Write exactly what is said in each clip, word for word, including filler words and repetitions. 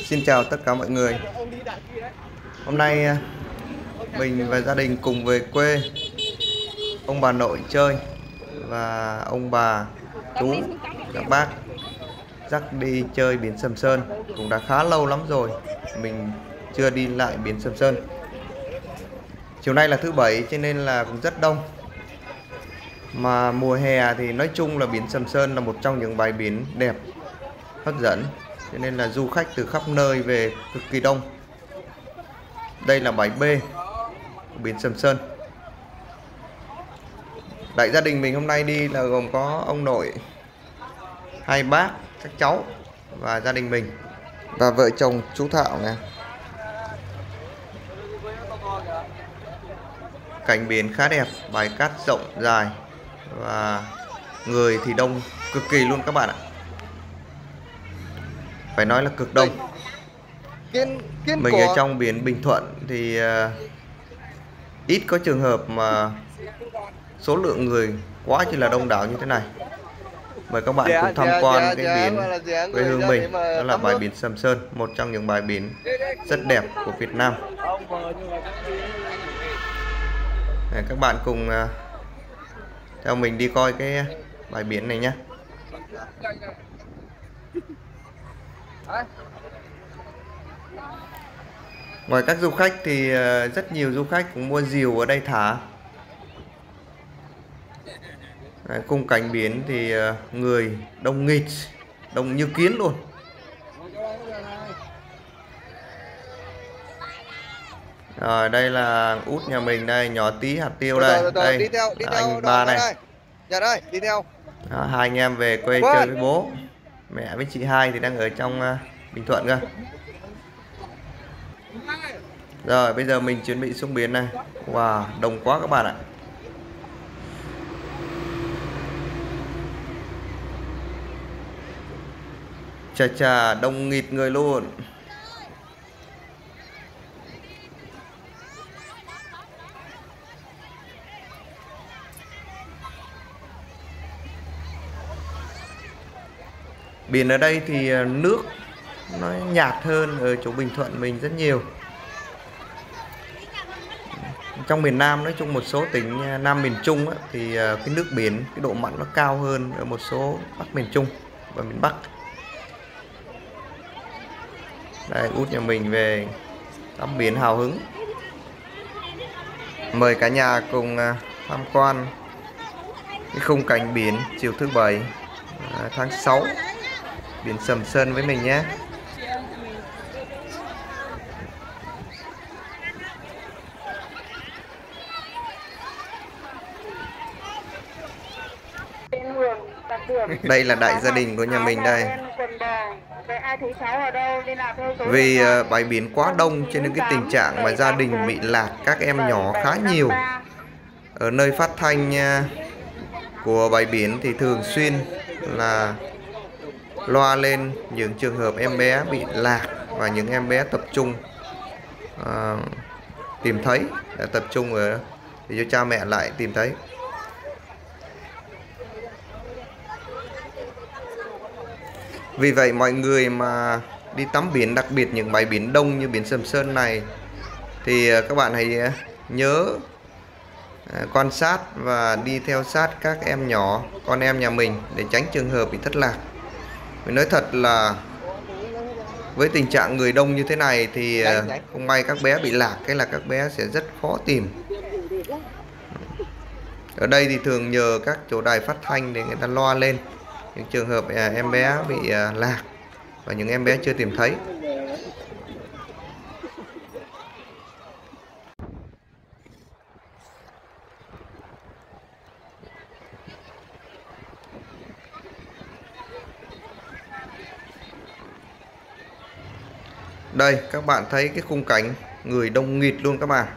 Xin chào tất cả mọi người. Hôm nay à, mình và gia đình cùng về quê ông bà nội chơi, và ông bà, chú, các bác dắt đi chơi biển Sầm Sơn. Cũng đã khá lâu lắm rồi mình chưa đi lại biển Sầm Sơn. Chiều nay là thứ bảy cho nên là cũng rất đông. Mà mùa hè thì nói chung là biển Sầm Sơn là một trong những bãi biển đẹp, hấp dẫn, cho nên là du khách từ khắp nơi về cực kỳ đông. Đây là bãi B biển Sầm Sơn. Đại gia đình mình hôm nay đi là gồm có ông nội, hai bác, các cháu và gia đình mình và vợ chồng chú Thảo nè. Cảnh biển khá đẹp, bãi cát rộng dài và người thì đông cực kỳ luôn các bạn ạ. Phải nói là cực đông. Mình ở trong biển Bình Thuận thì uh, ít có trường hợp mà số lượng người quá chỉ là đông đảo như thế này. Mời các bạn cùng tham quan cái biển quê hương mình, đó là bãi biển Sầm Sơn, một trong những bãi biển rất đẹp của Việt Nam. Để các bạn cùng uh, theo mình đi coi cái bãi biển này nhé. Ngoài các du khách thì uh, rất nhiều du khách cũng mua diều ở đây thả. Đấy, khung cảnh biển thì uh, người đông nghịt, đông như kiến luôn. Rồi đây là út nhà mình đây, nhỏ tí hạt tiêu đây. Rồi, rồi, rồi, đây đi theo, đi theo anh ba này. Dạ đây, đi theo. Đó, hai anh em về quê chơi với bố. Mẹ với chị hai thì đang ở trong uh, Bình Thuận cơ. Rồi bây giờ mình chuẩn bị xuống biển này. Wow, đông quá các bạn ạ. Chà chà, đông nghịt người luôn. Biển ở đây thì nước nó nhạt hơn ở chỗ Bình Thuận mình rất nhiều. Trong miền Nam, nói chung một số tỉnh Nam miền Trung á, thì cái nước biển, cái độ mặn nó cao hơn ở một số Bắc miền Trung và miền Bắc. Đây, út nhà mình về tắm biển hào hứng. Mời cả nhà cùng tham quan cái khung cảnh biển chiều thứ bảy tháng sáu biển Sầm Sơn với mình nhé. Đây là đại gia đình của nhà mình đây. Vì uh, bãi biển quá đông cho nên cái tình trạng mà gia đình bị lạc các em nhỏ khá nhiều. Ở nơi phát thanh uh, của bãi biển thì thường xuyên là loa lên những trường hợp em bé bị lạc và những em bé tập trung uh, tìm thấy, đã tập trung ở để cho cha mẹ lại tìm thấy. Vì vậy mọi người mà đi tắm biển, đặc biệt những bãi biển đông như biển Sầm Sơn này, thì các bạn hãy nhớ quan sát và đi theo sát các em nhỏ, con em nhà mình để tránh trường hợp bị thất lạc. Mình nói thật là với tình trạng người đông như thế này thì không may các bé bị lạc, cái là các bé sẽ rất khó tìm. Ở đây thì thường nhờ các chỗ đài phát thanh để người ta loa lên những trường hợp em bé bị lạc và những em bé chưa tìm thấy. Đây các bạn thấy cái khung cảnh người đông nghịt luôn các bạn.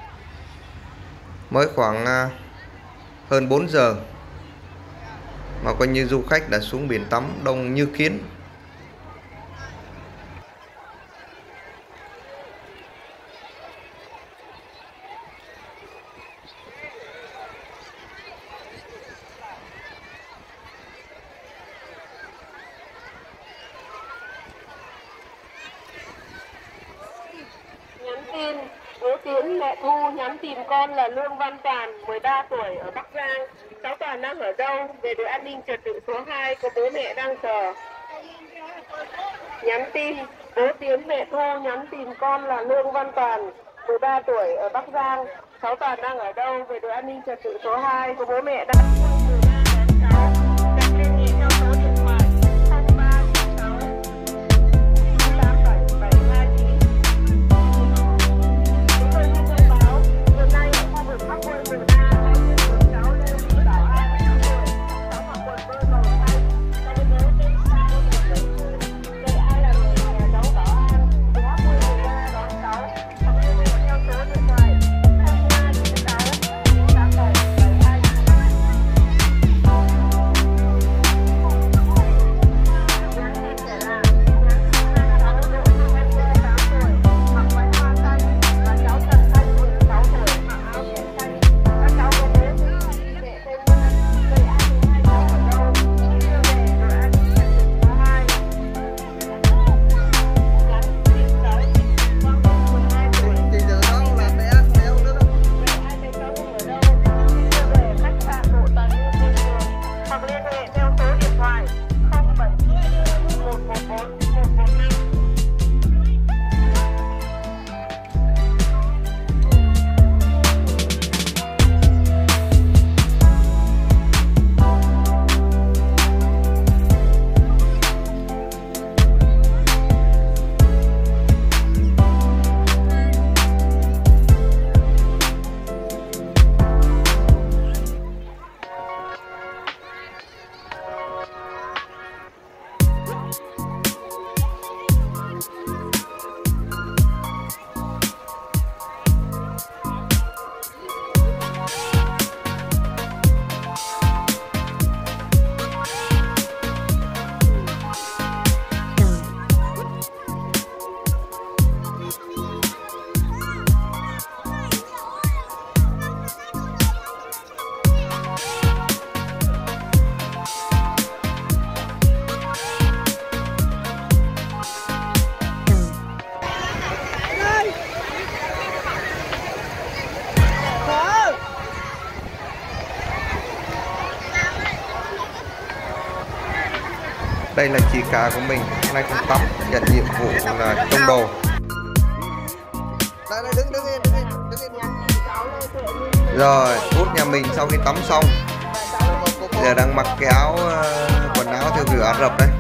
Mới khoảng hơn bốn giờ mà coi như du khách đã xuống biển tắm đông như kiến. Tiến mẹ Thu nhắn tìm con là Lương Văn Toàn, mười ba tuổi, ở Bắc Giang. Cháu Toàn đang ở đâu? Về đội an ninh trật tự số hai, có bố mẹ đang chờ. Nhắn tin, bố Tiến mẹ Thu nhắn tìm con là Lương Văn Toàn, mười ba tuổi, ở Bắc Giang. Cháu Toàn đang ở đâu? Về đội an ninh trật tự số hai, có bố mẹ đang cháu. Đặt liên hệ theo số điện thoại không ba sáu tám bảy bảy hai chín. Chúng tôi xin thông báo, hiện nay ở khu vực Bắc Quân Mường La có hiện tượng cháu Lê Thị Bảo An, sáu tuổi, cháu mặc quần bơ màu xanh, cháu có bố tên Sa một bảy mươi. Đây ai là người nhà cháu Bảo An? Phía Bắc Quân Mường La đón cháu. Hoặc liên hệ theo số điện thoại không ba chín sáu tám bảy bảy hai chín. Nhắn tin trẻ là nhắn tin hai cháu Đỗ Thị Thanh Lê tám tuổi, mặc váy hoa xanh, và cháu Trần Thanh Quỳnh sáu tuổi, mặc áo nhẹ xanh. Các cháu có bố tên Lý Mẹ tên Nguyên. Vậy ai thấy hai cháu ở đâu? Xin đưa về đội an ninh trật tự số hai. Nhắn tin cháu Quang Minh mười hai tuổi. Thì giờ đó là bé bé không nữa đâu. Vậy ai thấy cháu ở đâu? Xin đưa về khách sạn Bộ Tài nguyên Môi trường, hoặc liên hệ theo số điện thoại không bảy một một bốn một một năm. Đây là chị cả của mình, hôm nay không tắm, nhận nhiệm vụ là trông đồ. Đây, đây, đứng, đứng yên, đứng yên, đứng yên. Rồi, út nhà mình sau khi tắm xong, giờ đang mặc cái áo uh, quần áo theo kiểu Ả Rập đấy.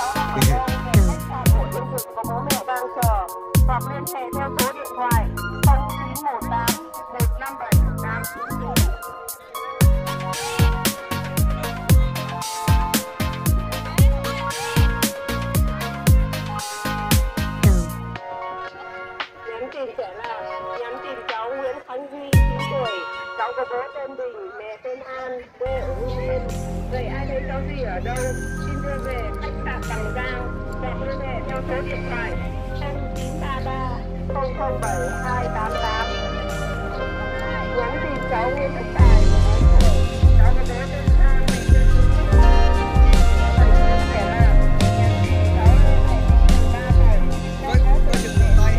Có bố mẹ đang chờ, hoặc liên hệ theo số điện thoại không chín một tám một năm bảy tám chín chín. Nhắn tin trẻ là nhắn tin cháu Nguyễn Khánh Duy chín tuổi, cháu có bố tên Bình, mẹ tên An, quê ở Hưng Yên. Vậy ai thấy cháu Duy ở đâu? Xin đưa về khách sạn Bằng Giang, hoặc liên hệ theo số điện thoại không chín ba ba không không bảy hai tám tám. Nhắn tin cháu Nguyễn Đức Tài, bốn tuổi, cháu có bố tên An, mẹ tên Duy. Vậy nhắn trẻ là nhắn tin cháu Lê Mẹ ba tuổi, cháu có bố tên mẹ.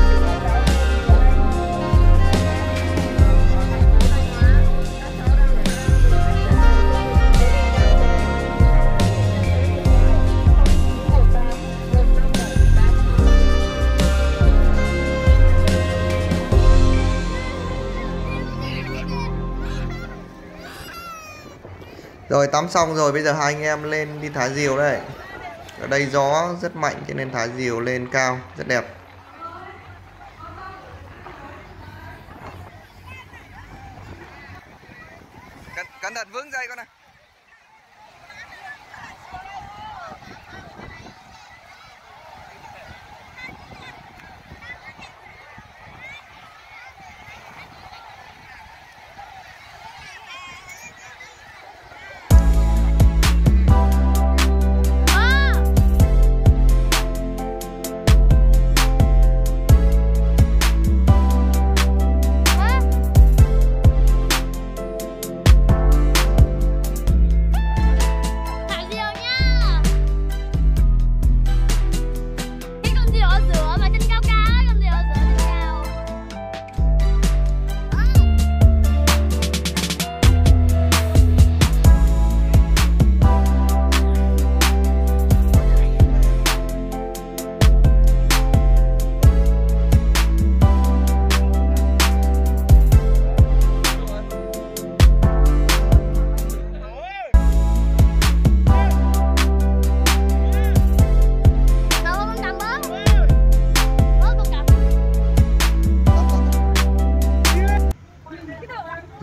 Rồi tắm xong rồi, bây giờ hai anh em lên đi thả diều đây. Ở đây gió rất mạnh cho nên thả diều lên cao rất đẹp. Cẩn, cẩn thận vướng dây con này.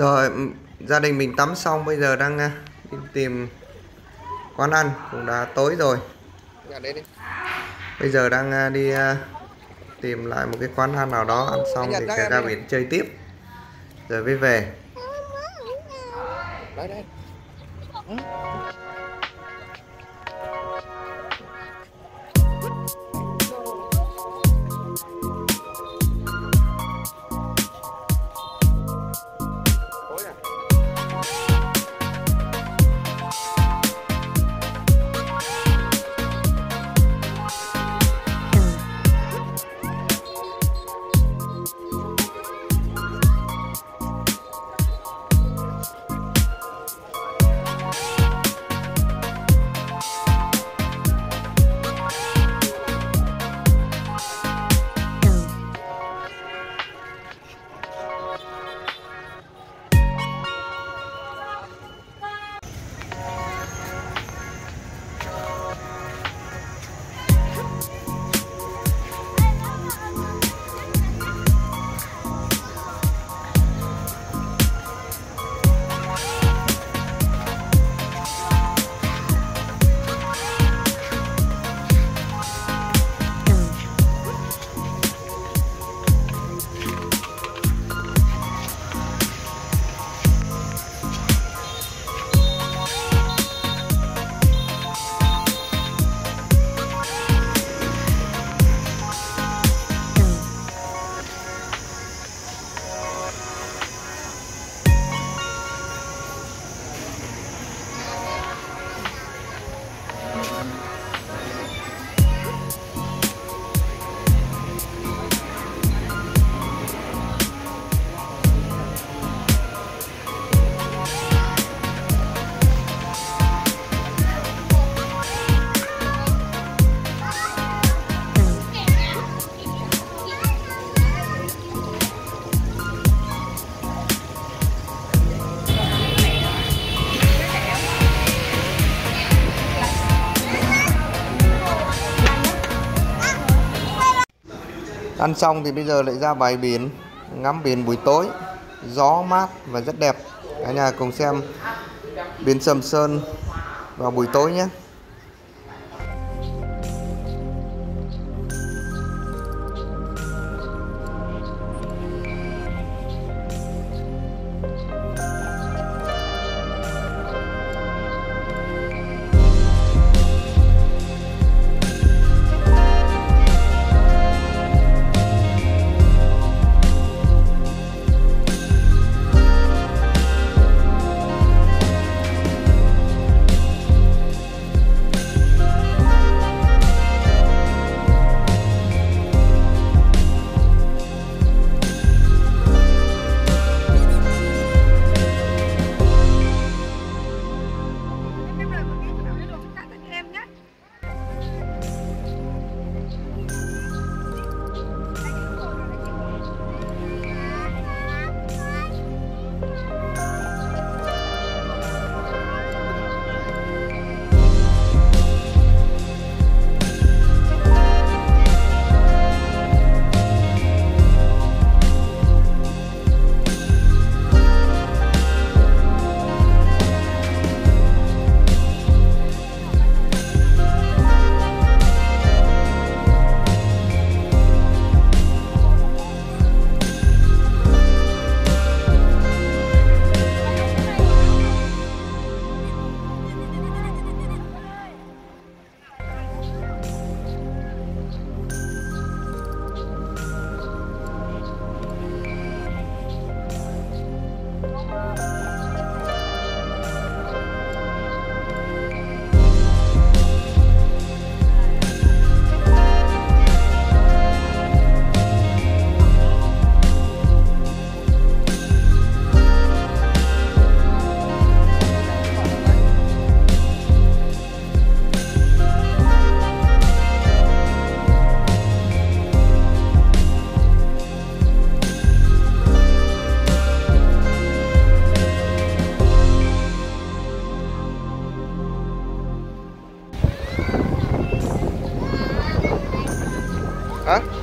Rồi gia đình mình tắm xong, bây giờ đang đi tìm quán ăn, cũng đã tối rồi. Bây giờ đang đi tìm lại một cái quán ăn nào đó, ăn xong thì sẽ ra biển chơi tiếp rồi mới về. Đấy, đấy. Ừ. Ăn xong thì bây giờ lại ra bãi biển ngắm biển buổi tối, gió mát và rất đẹp. Cả nhà cùng xem biển Sầm Sơn vào buổi tối nhé. Hả?